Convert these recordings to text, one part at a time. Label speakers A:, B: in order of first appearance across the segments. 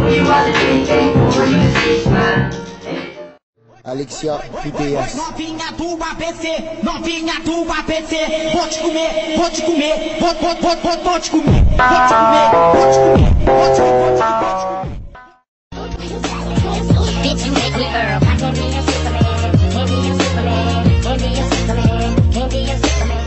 A: 𝖘𝖚𝖇𝖊𝖓
B: Novinha do ABC, novinha do ABC, vou te comer, vou te comer, vou te comer, vou te comer, vou te comer, vou te comer, vou te comer. Bitch, you make me girl. I can be a superman, can be a superman, can be a superman, can be a superman.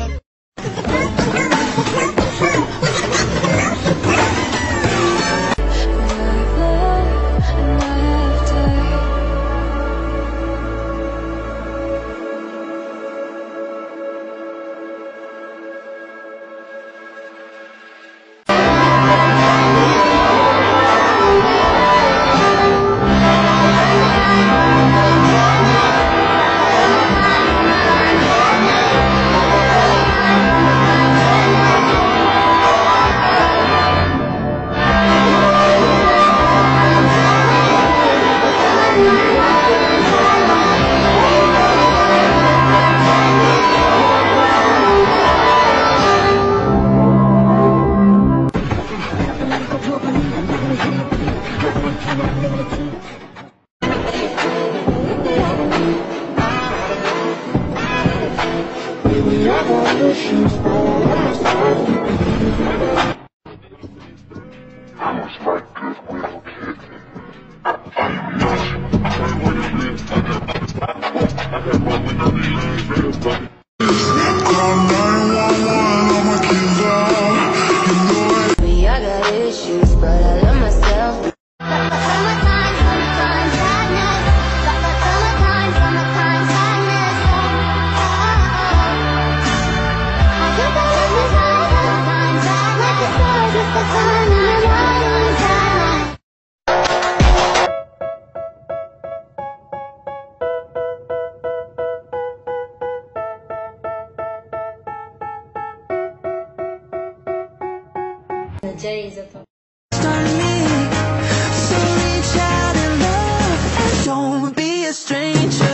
C: So reach out and love, and don't be a stranger.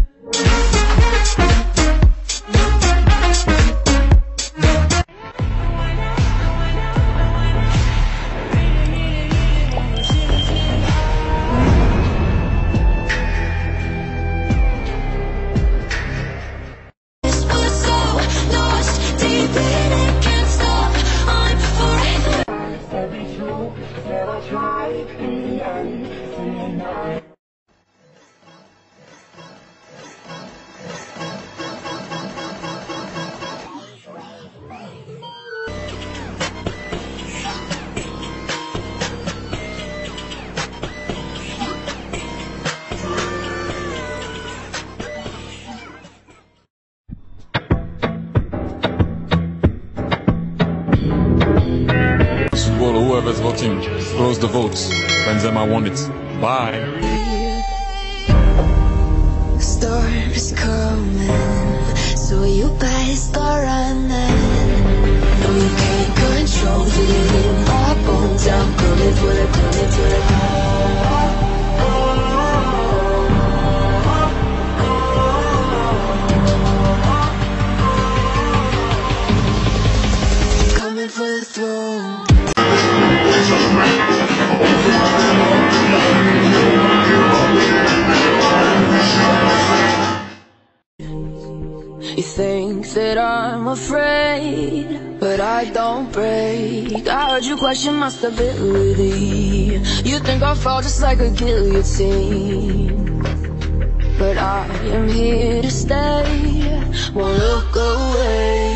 D: Whoever's voting, close the votes. Benzema won it. Bye.
C: Storm's coming, so you better start running. No, you can't control it. Our bones, I'm coming for the, coming for the. Coming for the throne. You think that I'm afraid, but I don't break. I heard you question my stability. You think I'll fall just like a guillotine, but I am here to stay. Won't look away.